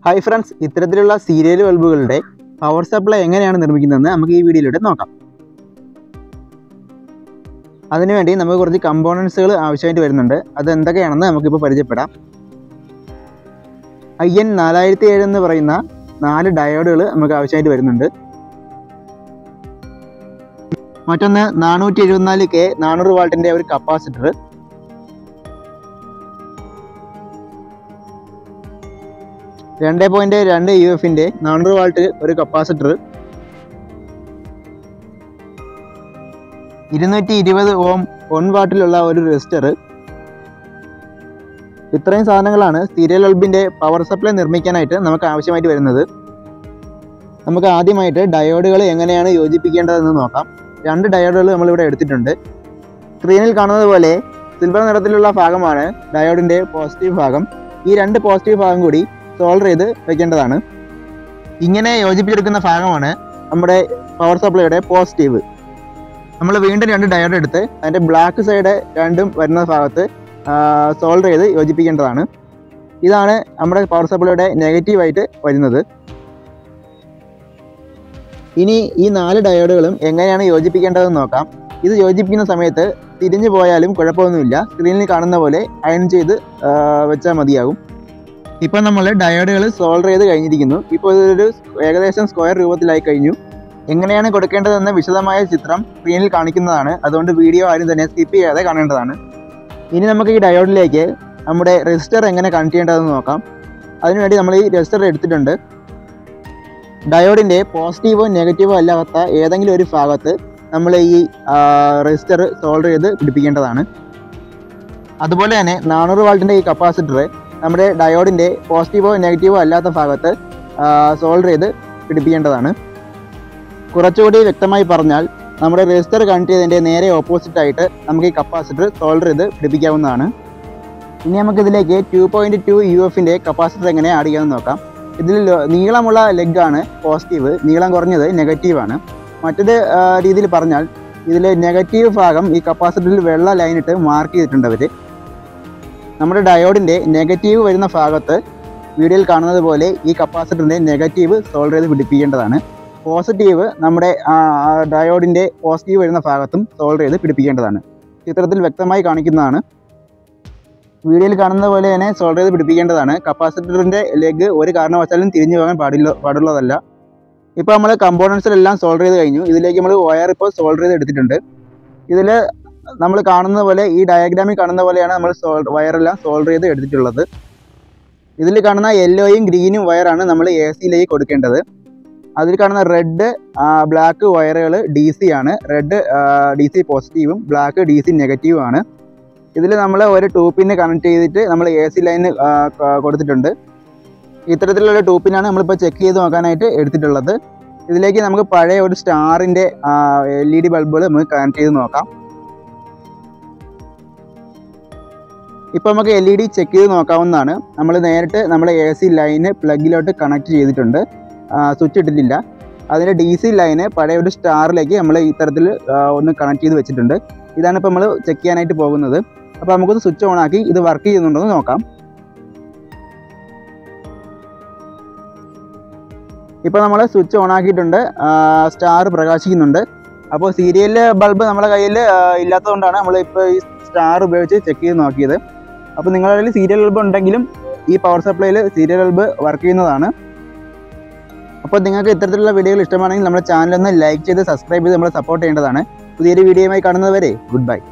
Hi friends, ഇത്തരത്തിലുള്ള serial ബൾബുകളുടെ power supply എങ്ങനെയാണ് നിർമ്മിക്കുന്നതെന്ന് നമുക്ക് ഈ വീഡിയോയിലൂടെ നോക്കാം. അതിനുവേണ്ടി നമുക്ക് കുറച്ച് കമ്പോണൻസുകൾ ആവശ്യമായിട്ട് വരുന്നുണ്ട്. അത് എന്തൊക്കെയാണെന്ന് നമുക്കിപ്പോൾ പരിചയപ്പെടാം. IN4007 എന്ന് പറയുന്ന 4 ഡയോഡുകൾ നമുക്ക് ആവശ്യമായിട്ട് വരുന്നുണ്ട്. മറ്റൊന്ന് 474K 400 വാട്ടിൻ്റെ ഒരു കപ്പാസിറ്റർ, 2.2 UFൻ്റെ 400 വാട്ട് ഒരു കപ്പാസിറ്റർ, 220 ഓം 1 വാട്ടിലുള്ള ഒരു റെസിസ്റ്റർ. ഇത്രയും സാധനങ്ങളാണ് സീരിയൽ ബൾബിൻ്റെ പവർ സപ്ലൈ നിർമ്മിക്കാനായിട്ട് നമുക്ക് ആവശ്യമായിട്ട് വരുന്നത്. നമുക്ക് ആദ്യമായിട്ട് ഡയോഡുകൾ എങ്ങനെയാണ് യോജിപ്പിക്കേണ്ടതെന്ന് നോക്കാം. 2 ഡയോഡുകൾ നമ്മളിവിടെ എടുത്തിട്ടുണ്ട്. സ്ക്രീനിൽ കാണുന്നത് പോലെ സിൽവർ നിറത്തിലുള്ള ഭാഗമാണ് ഡയോഡിൻ്റെ പോസിറ്റീവ് ഭാഗം. ഈ 2 പോസിറ്റീവ് ഭാഗം കൂടി സോൾഡർ ചെയ്ത് വെക്കേണ്ടതാണ്. ഇങ്ങനെ യോജിപ്പിച്ചെടുക്കുന്ന ഭാഗമാണ് നമ്മുടെ പവർ സപ്ലൈയുടെ പോസിറ്റീവ്. നമ്മൾ വീണ്ടും 2 ഡയോഡ് എടുത്ത് അതിൻ്റെ ബ്ലാക്ക് സൈഡ് രണ്ടും വരുന്ന ഭാഗത്ത് സോൾഡർ ചെയ്ത് യോജിപ്പിക്കേണ്ടതാണ്. ഇതാണ് നമ്മുടെ പവർ സപ്ലൈയുടെ നെഗറ്റീവായിട്ട് വരുന്നത്. ഇനി ഈ 4 ഡയോഡുകളും എങ്ങനെയാണ് യോജിപ്പിക്കേണ്ടതെന്ന് നോക്കാം. ഇത് യോജിപ്പിക്കുന്ന സമയത്ത് തിരിഞ്ഞു പോയാലും കുഴപ്പമൊന്നുമില്ല. സ്ക്രീനിൽ കാണുന്ന പോലെ അയൺ ചെയ്ത് വെച്ചാൽ മതിയാകും. ഇപ്പോൾ നമ്മൾ ഡയോഡുകൾ സോൾഡർ ചെയ്ത് കഴിഞ്ഞിരിക്കുന്നു. ഇപ്പോൾ ഇതൊരു ഏകദേശം സ്ക്വയർ രൂപത്തിലായി കഴിഞ്ഞു. എങ്ങനെയാണ് കൊടുക്കേണ്ടതെന്ന വിശദമായ ചിത്രം സ്ക്രീനിൽ കാണിക്കുന്നതാണ്. അതുകൊണ്ട് വീഡിയോ ആരും തന്നെ സ്കിപ്പ് ചെയ്യാതെ കാണേണ്ടതാണ്. ഇനി നമുക്ക് ഈ ഡയോഡിലേക്ക് നമ്മുടെ റെസിസ്റ്റർ എങ്ങനെ കണക്ട് ചെയ്യേണ്ടതെന്ന് നോക്കാം. അതിനുവേണ്ടി നമ്മൾ ഈ റെസിസ്റ്റർ എടുത്തിട്ടുണ്ട്. ഡയോഡിൻ്റെ പോസിറ്റീവോ നെഗറ്റീവോ അല്ലാത്ത ഏതെങ്കിലും ഒരു ഭാഗത്ത് നമ്മൾ ഈ റെസിസ്റ്റർ സോൾഡർ ചെയ്ത് പിടിപ്പിക്കേണ്ടതാണ്. അതുപോലെ തന്നെ 400 വാട്ടിൻ്റെ ഈ കപ്പാസിറ്റർ നമ്മുടെ ഡയോഡിൻ്റെ പോസിറ്റീവോ നെഗറ്റീവോ അല്ലാത്ത ഭാഗത്ത് സോൾഡർ ചെയ്ത് പിടിപ്പിക്കേണ്ടതാണ്. കുറച്ചുകൂടി വ്യക്തമായി പറഞ്ഞാൽ നമ്മുടെ റെസിസ്റ്റർ കണക്ട് ചെയ്തതിൻ്റെ നേരെ ഓപ്പോസിറ്റായിട്ട് നമുക്ക് ഈ കപ്പാസിറ്റർ സോൾഡർ ചെയ്ത് പിടിപ്പിക്കാവുന്നതാണ്. ഇനി നമുക്കിതിലേക്ക് 2.2 UFൻ്റെ കപ്പാസിറ്റർ എങ്ങനെ ആഡ് ചെയ്യാമെന്ന് നോക്കാം. ഇതിൽ നീളമുള്ള ലെഗാണ് പോസിറ്റീവ്, നീളം കുറഞ്ഞത് നെഗറ്റീവാണ്. മറ്റൊരു രീതിയിൽ പറഞ്ഞാൽ ഇതിൽ നെഗറ്റീവ് ഭാഗം ഈ കപ്പാസിറ്ററിൽ വെള്ള ലൈനിട്ട് മാർക്ക് ചെയ്തിട്ടുണ്ട് അവർ. നമ്മുടെ ഡയോഡിൻ്റെ നെഗറ്റീവ് വരുന്ന ഭാഗത്ത് വീഡിയോയിൽ കാണുന്നത് പോലെ ഈ കപ്പാസിറ്ററിൻ്റെ നെഗറ്റീവ് സോൾഡർ ചെയ്ത് പിടിപ്പിക്കേണ്ടതാണ്. പോസിറ്റീവ് നമ്മുടെ ഡയോഡിൻ്റെ പോസിറ്റീവ് വരുന്ന ഭാഗത്തും സോൾഡർ ചെയ്ത് പിടിപ്പിക്കേണ്ടതാണ്. ചിത്രത്തിൽ വ്യക്തമായി കാണിക്കുന്നതാണ്. വീഡിയോയിൽ കാണുന്നത് പോലെ തന്നെ സോൾഡർ ചെയ്ത് പിടിപ്പിക്കേണ്ടതാണ്. കപ്പാസിറ്ററിൻ്റെ ലെഗ് ഒരു കാരണവശാലും തിരിഞ്ഞു പോകാൻ പാടുള്ളതല്ല. ഇപ്പോൾ നമ്മൾ കമ്പോണൻസിലെല്ലാം സോൾഡർ ചെയ്ത് കഴിഞ്ഞു. ഇതിലേക്ക് നമ്മൾ വയർ ഇപ്പോൾ സോൾഡർ ചെയ്ത് എടുത്തിട്ടുണ്ട്. ഇതിൽ നമ്മൾ കാണുന്ന പോലെ ഈ ഡയഗ്രാമിൽ കാണുന്ന പോലെയാണ് നമ്മൾ വയറെല്ലാം സോൾഡർ ചെയ്ത് എടുത്തിട്ടുള്ളത്. ഇതിൽ കാണുന്ന യെല്ലോയും ഗ്രീനും വയറാണ് നമ്മൾ AC കൊടുക്കേണ്ടത്. അതിൽ കാണുന്ന റെഡ് ബ്ലാക്ക് വയറുകൾ DC ആണ്. റെഡ് DC പോസിറ്റീവും ബ്ലാക്ക് DC നെഗറ്റീവും ആണ്. ഇതിൽ നമ്മൾ ഒരു 2 പിന്ന് കണക്ട് ചെയ്തിട്ട് നമ്മൾ AC ലൈന് കൊടുത്തിട്ടുണ്ട്. ഇത്തരത്തിലുള്ള 2 പിന്നാണ് നമ്മളിപ്പോൾ ചെക്ക് ചെയ്ത് നോക്കാനായിട്ട് എടുത്തിട്ടുള്ളത്. ഇതിലേക്ക് നമുക്ക് പഴയ ഒരു സ്റ്റാറിൻ്റെ LED ബൾബുകൾ നമുക്ക് കണക്ട് ചെയ്ത് നോക്കാം. ഇപ്പോൾ നമുക്ക് LED ചെക്ക് ചെയ്ത് നോക്കാവുന്നതാണ്. നമ്മൾ നേരിട്ട് നമ്മുടെ AC ലൈന് പ്ലഗിലോട്ട് കണക്ട് ചെയ്തിട്ടുണ്ട്, സ്വിച്ച് ഇട്ടിട്ടില്ല. അതിൻ്റെ DC ലൈന് പഴയ ഒരു സ്റ്റാറിലേക്ക് നമ്മൾ ഇത്തരത്തിൽ ഒന്ന് കണക്ട് ചെയ്ത് വെച്ചിട്ടുണ്ട്. ഇതാണ് ഇപ്പോൾ നമ്മൾ ചെക്ക് ചെയ്യാനായിട്ട് പോകുന്നത്. അപ്പോൾ നമുക്കൊന്ന് സ്വിച്ച് ഓൺ ആക്കി ഇത് വർക്ക് ചെയ്യുന്നുണ്ടോ എന്ന് നോക്കാം. ഇപ്പോൾ നമ്മൾ സ്വിച്ച് ഓൺ ആക്കിയിട്ടുണ്ട്. സ്റ്റാർ പ്രകാശിക്കുന്നുണ്ട്. അപ്പോൾ സീരിയൽ ബൾബ് നമ്മുടെ കയ്യിൽ ഇല്ലാത്തതുകൊണ്ടാണ് നമ്മളിപ്പോൾ ഈ സ്റ്റാർ ഉപയോഗിച്ച് ചെക്ക് ചെയ്ത് നോക്കിയത്. അപ്പോൾ നിങ്ങളുടെ കയ്യിൽ സീരിയൽ ബൾബ് ഉണ്ടെങ്കിലും ഈ പവർ സപ്ലൈയിൽ സീരിയൽ ബൾബ് വർക്ക് ചെയ്യുന്നതാണ്. അപ്പോൾ നിങ്ങൾക്ക് ഇത്തരത്തിലുള്ള വീഡിയോകൾ ഇഷ്ടമാണെങ്കിൽ നമ്മുടെ ചാനലൊന്ന് ലൈക്ക് ചെയ്ത് സബ്സ്ക്രൈബ് ചെയ്ത് നമ്മളെ സപ്പോർട്ട് ചെയ്യേണ്ടതാണ്. പുതിയൊരു വീഡിയോയുമായി കാണുന്നതുവരെ ഗുഡ് ബൈ.